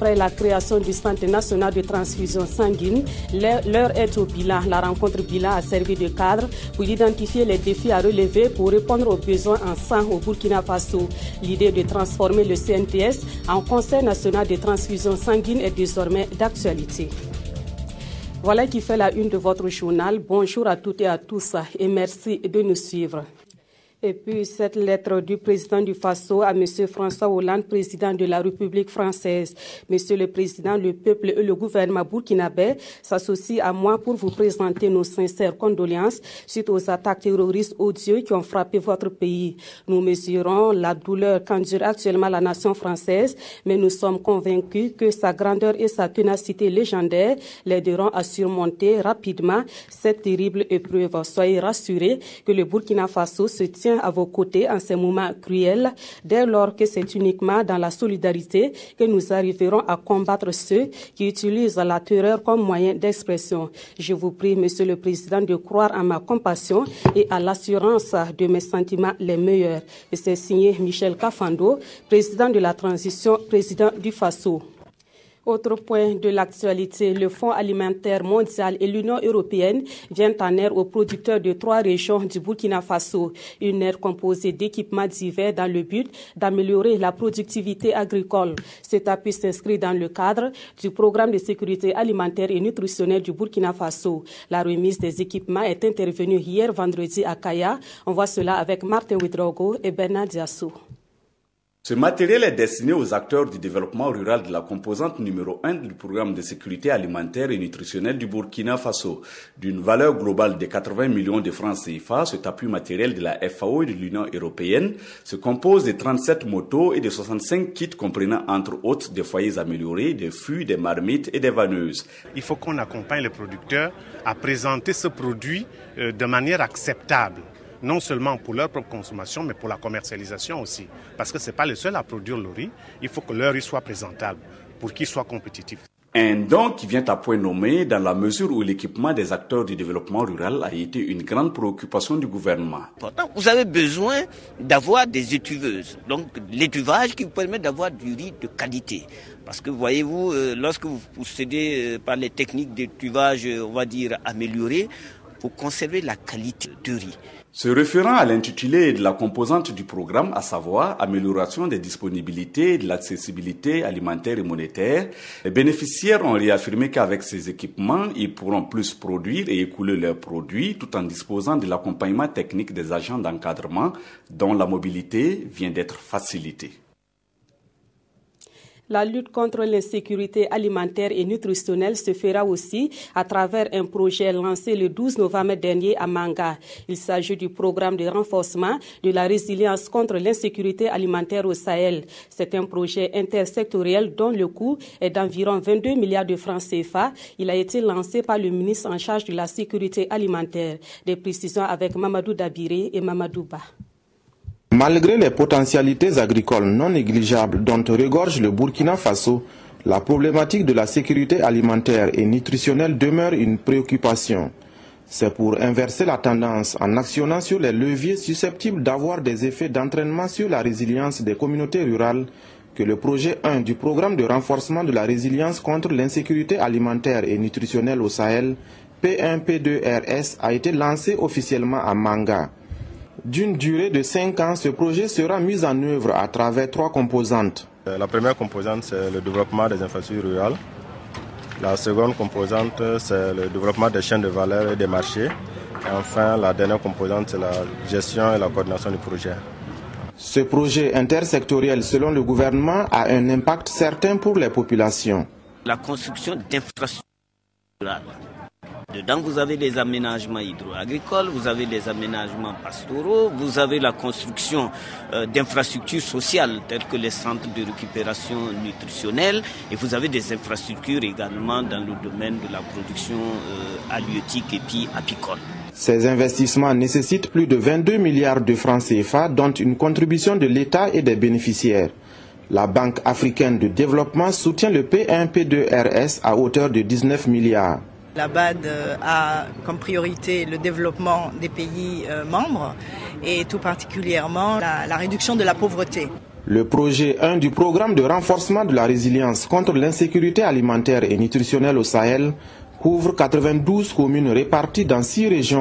Après la création du Centre national de transfusion sanguine, l'heure est au bilan. La rencontre bilan a servi de cadre pour identifier les défis à relever pour répondre aux besoins en sang au Burkina Faso. L'idée de transformer le CNTS en Conseil national de transfusion sanguine est désormais d'actualité. Voilà qui fait la une de votre journal. Bonjour à toutes et à tous et merci de nous suivre. Et puis cette lettre du président du Faso à M. François Hollande, président de la République française. Monsieur le Président, le peuple et le gouvernement burkinabé s'associent à moi pour vous présenter nos sincères condoléances suite aux attaques terroristes odieuses qui ont frappé votre pays. Nous mesurons la douleur qu'endure actuellement la nation française, mais nous sommes convaincus que sa grandeur et sa ténacité légendaire l'aideront à surmonter rapidement cette terrible épreuve. Soyez rassurés que le Burkina Faso se tient à vos côtés en ces moments cruels, dès lors que c'est uniquement dans la solidarité que nous arriverons à combattre ceux qui utilisent la terreur comme moyen d'expression. Je vous prie, Monsieur le Président, de croire en ma compassion et à l'assurance de mes sentiments les meilleurs. Et c'est signé Michel Kafando, président de la transition, président du Faso. Autre point de l'actualité, le Fonds alimentaire mondial et l'Union européenne viennent en aide aux producteurs de 3 régions du Burkina Faso. Une aide composée d'équipements divers dans le but d'améliorer la productivité agricole. Cet appui s'inscrit dans le cadre du programme de sécurité alimentaire et nutritionnelle du Burkina Faso. La remise des équipements est intervenue hier vendredi à Kaya. On voit cela avec Martin Ouedraogo et Bernard Diassou. Ce matériel est destiné aux acteurs du développement rural de la composante numéro 1 du programme de sécurité alimentaire et nutritionnelle du Burkina Faso. D'une valeur globale de 80 millions de francs CFA, cet appui matériel de la FAO et de l'Union européenne se compose de 37 motos et de 65 kits comprenant entre autres des foyers améliorés, des fûts, des marmites et des vanneuses. Il faut qu'on accompagne les producteurs à présenter ce produit de manière acceptable. Non seulement pour leur propre consommation, mais pour la commercialisation aussi. Parce que ce n'est pas les seuls à produire le riz, il faut que leur riz soit présentable pour qu'il soit compétitif. Un don qui vient à point nommé dans la mesure où l'équipement des acteurs du développement rural a été une grande préoccupation du gouvernement. Vous avez besoin d'avoir des étuveuses, donc l'étuvage qui vous permet d'avoir du riz de qualité. Parce que voyez-vous, lorsque vous procédez par les techniques d'étuvage, on va dire améliorées, vous conservez la qualité de riz. Se référant à l'intitulé de la composante du programme, à savoir amélioration des disponibilités et de l'accessibilité alimentaire et monétaire, les bénéficiaires ont réaffirmé qu'avec ces équipements, ils pourront plus produire et écouler leurs produits tout en disposant de l'accompagnement technique des agents d'encadrement dont la mobilité vient d'être facilitée. La lutte contre l'insécurité alimentaire et nutritionnelle se fera aussi à travers un projet lancé le 12 novembre dernier à Manga. Il s'agit du programme de renforcement de la résilience contre l'insécurité alimentaire au Sahel. C'est un projet intersectoriel dont le coût est d'environ 22 milliards de francs CFA. Il a été lancé par le ministre en charge de la sécurité alimentaire. Des précisions avec Mamadou Dabiré et Mamadou Ba. Malgré les potentialités agricoles non négligeables dont regorge le Burkina Faso, la problématique de la sécurité alimentaire et nutritionnelle demeure une préoccupation. C'est pour inverser la tendance en actionnant sur les leviers susceptibles d'avoir des effets d'entraînement sur la résilience des communautés rurales que le projet 1 du programme de renforcement de la résilience contre l'insécurité alimentaire et nutritionnelle au Sahel, P1P2RS, a été lancé officiellement à Manga. D'une durée de 5 ans, ce projet sera mis en œuvre à travers 3 composantes. La première composante, c'est le développement des infrastructures rurales. La seconde composante, c'est le développement des chaînes de valeur et des marchés. Et enfin, la dernière composante, c'est la gestion et la coordination du projet. Ce projet intersectoriel, selon le gouvernement, a un impact certain pour les populations. La construction d'infrastructures rurales. Dedans, vous avez les aménagements hydro-agricoles, vous avez les aménagements pastoraux, vous avez la construction d'infrastructures sociales telles que les centres de récupération nutritionnelle et vous avez des infrastructures également dans le domaine de la production halieutique et puis apicole. Ces investissements nécessitent plus de 22 milliards de francs CFA, dont une contribution de l'État et des bénéficiaires. La Banque africaine de développement soutient le P1P2RS à hauteur de 19 milliards. La BAD a comme priorité le développement des pays membres et tout particulièrement la réduction de la pauvreté. Le projet 1 du programme de renforcement de la résilience contre l'insécurité alimentaire et nutritionnelle au Sahel couvre 92 communes réparties dans 6 régions.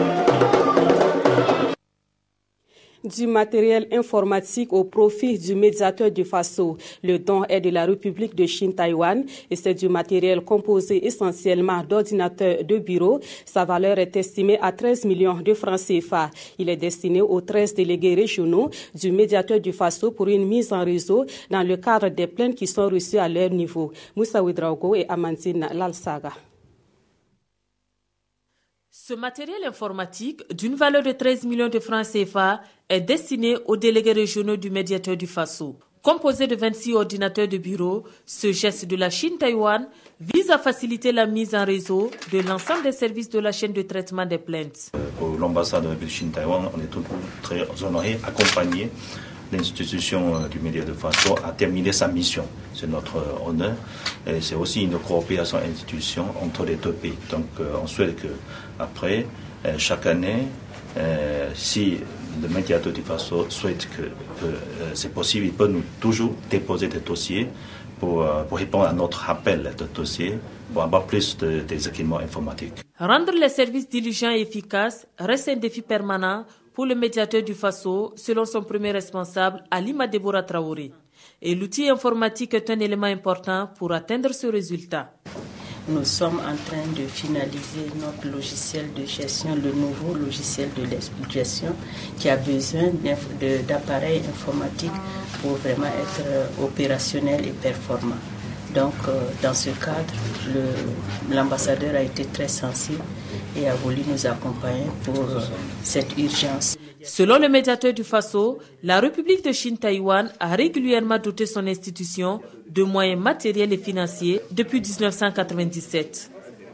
Du matériel informatique au profit du médiateur du Faso. Le don est de la République de Chine-Taïwan et c'est du matériel composé essentiellement d'ordinateurs de bureau. Sa valeur est estimée à 13 millions de francs CFA. Il est destiné aux 13 délégués régionaux du médiateur du Faso pour une mise en réseau dans le cadre des plaintes qui sont reçues à leur niveau. Moussa Ouedraogo et Amandine Lalsaga. Ce matériel informatique, d'une valeur de 13 millions de francs CFA, est destiné aux délégués régionaux du médiateur du Faso. Composé de 26 ordinateurs de bureau, ce geste de la Chine-Taïwan vise à faciliter la mise en réseau de l'ensemble des services de la chaîne de traitement des plaintes. Pour l'ambassade de la République Chine-Taïwan, on est toujours très honorés, accompagnés. L'institution du médiateur du Faso a terminé sa mission. C'est notre honneur. Et c'est aussi une coopération institution entre les deux pays. Donc on souhaite qu'après, chaque année, si le médiateur du Faso souhaite que c'est possible, il peut nous toujours déposer des dossiers pour répondre à notre appel de dossiers, pour avoir plus des équipements informatiques. Rendre les services diligents et efficaces reste un défi permanent pour le médiateur du Faso, selon son premier responsable, Alima Deborah Traoré. Et l'outil informatique est un élément important pour atteindre ce résultat. Nous sommes en train de finaliser notre logiciel de gestion, le nouveau logiciel de gestion qui a besoin d'appareils informatiques pour vraiment être opérationnel et performant. Donc, dans ce cadre, l'ambassadeur a été très sensible et a voulu nous accompagner pour cette urgence. Selon le médiateur du Faso, la République de Chine-Taïwan a régulièrement doté son institution de moyens matériels et financiers depuis 1997.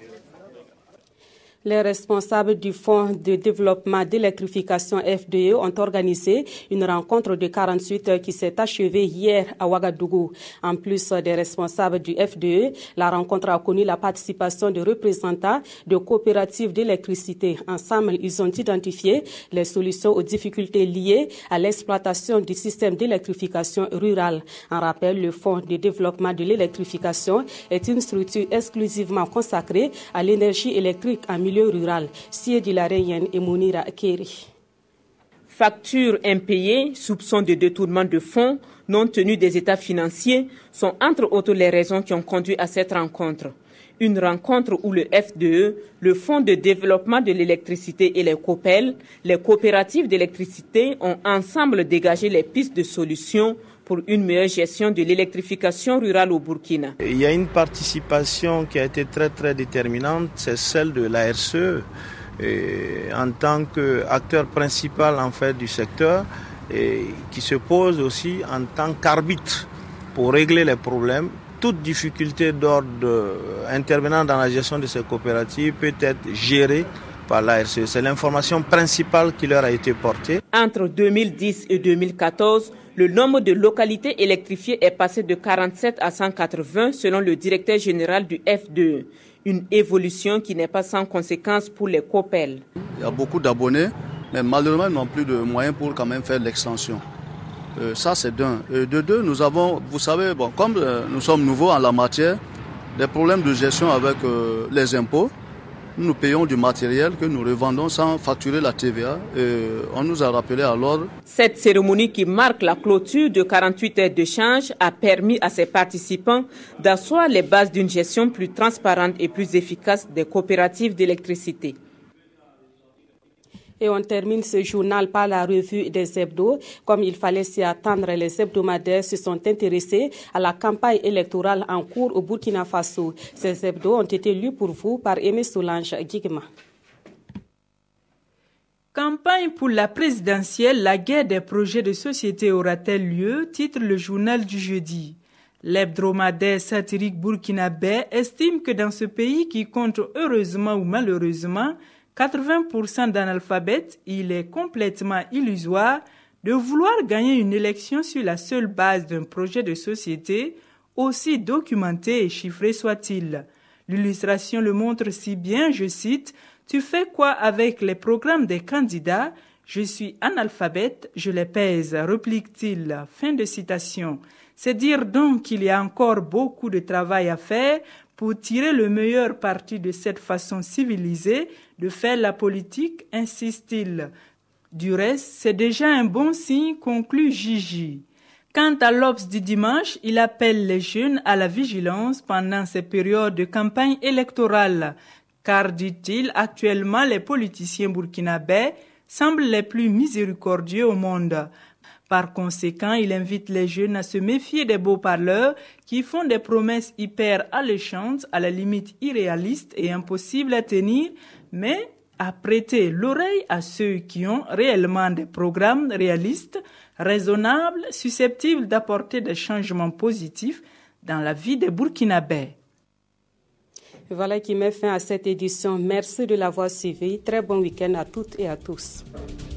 Les responsables du Fonds de développement d'électrification FDE ont organisé une rencontre de 48 heures qui s'est achevée hier à Ouagadougou. En plus des responsables du FDE, la rencontre a connu la participation de représentants de coopératives d'électricité. Ensemble, ils ont identifié les solutions aux difficultés liées à l'exploitation du système d'électrification rurale. En rappel, le Fonds de développement de l'électrification est une structure exclusivement consacrée à l'énergie électrique en milieu rural. Siedi la Reyen et Mounira Keri. Factures impayées, soupçons de détournement de fonds, non tenue des états financiers sont entre autres les raisons qui ont conduit à cette rencontre. Une rencontre où le FDE, le Fonds de développement de l'électricité et les COPEL, les coopératives d'électricité ont ensemble dégagé les pistes de solutions pour une meilleure gestion de l'électrification rurale au Burkina. Il y a une participation qui a été très déterminante, c'est celle de la RCE en tant qu'acteur principal en fait du secteur et qui se pose aussi en tant qu'arbitre pour régler les problèmes. Toute difficulté d'ordre intervenant dans la gestion de ces coopératives peut être gérée par la RCE. C'est l'information principale qui leur a été portée. Entre 2010 et 2014, le nombre de localités électrifiées est passé de 47 à 180 selon le directeur général du FDE. Une évolution qui n'est pas sans conséquence pour les COPEL. Il y a beaucoup d'abonnés, mais malheureusement ils n'ont plus de moyens pour quand même faire l'extension. Ça c'est d'un. De deux, nous avons, vous savez, comme nous sommes nouveaux en la matière, des problèmes de gestion avec les impôts. Nous payons du matériel que nous revendons sans facturer la TVA. On nous a rappelé à l'ordre. Cette cérémonie qui marque la clôture de 48 heures d'échange a permis à ses participants d'asseoir les bases d'une gestion plus transparente et plus efficace des coopératives d'électricité. Et on termine ce journal par la revue des hebdos. Comme il fallait s'y attendre, les hebdomadaires se sont intéressés à la campagne électorale en cours au Burkina Faso. Ces hebdos ont été lus pour vous par Aimé Solange Guigma. Campagne pour la présidentielle, la guerre des projets de société aura-t-elle lieu, titre le journal du jeudi. L'hebdomadaire satirique burkinabé estime que dans ce pays qui compte heureusement ou malheureusement 80% d'analphabètes, il est complètement illusoire de vouloir gagner une élection sur la seule base d'un projet de société, aussi documenté et chiffré soit-il. L'illustration le montre si bien, je cite, « Tu fais quoi avec les programmes des candidats ? Je suis analphabète, je les pèse, réplique-t-il. Fin de citation. C'est dire donc qu'il y a encore beaucoup de travail à faire pour tirer le meilleur parti de cette façon civilisée de faire la politique, insiste-t-il. Du reste, c'est déjà un bon signe, conclut Gigi. Quant à l'Obs du dimanche, il appelle les jeunes à la vigilance pendant ces périodes de campagne électorale, car, dit-il, actuellement les politiciens burkinabés semblent les plus miséricordieux au monde. Par conséquent, il invite les jeunes à se méfier des beaux parleurs qui font des promesses hyper alléchantes, à la limite irréalistes et impossibles à tenir, mais à prêter l'oreille à ceux qui ont réellement des programmes réalistes, raisonnables, susceptibles d'apporter des changements positifs dans la vie des Burkinabés. Voilà qui met fin à cette édition. Merci de l'avoir suivi. Très bon week-end à toutes et à tous.